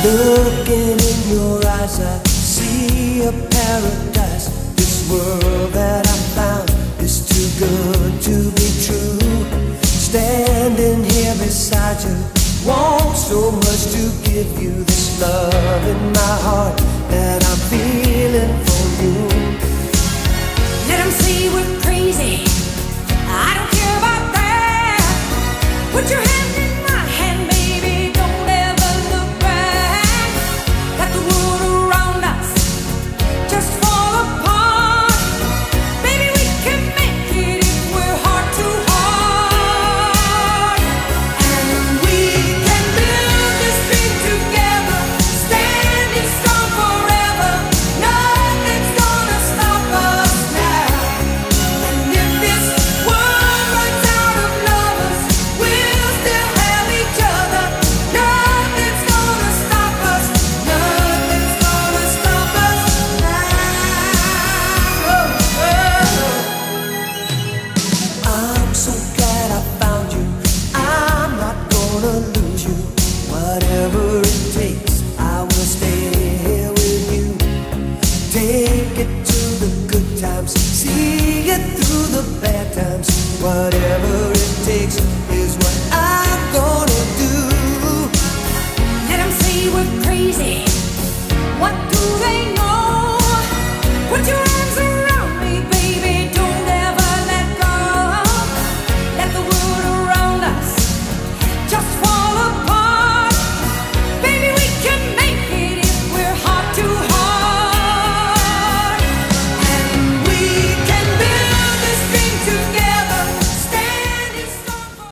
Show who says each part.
Speaker 1: Looking in your eyes, I see a paradise. This world that I found is too good to be true. Standing here beside you, want so much to give you this love in my heart that I'm feeling for you.
Speaker 2: Let them say we're crazy, I don't care about that. Put your hand in my hand, baby, don't ever look back. Let the world around us just fall apart. Baby, we can make it if we're heart to heart. And we can build this dream together, standing strong forever. Nothing's gonna stop us now. And if this world runs out of lovers, we'll still have each other. Nothing's gonna stop us. Nothing's gonna stop us now.
Speaker 1: I'm so glad I found you. I'm not gonna lose you. Whatever it takes, I will stay here with you. Take it to the good times, see it through the bad times. Whatever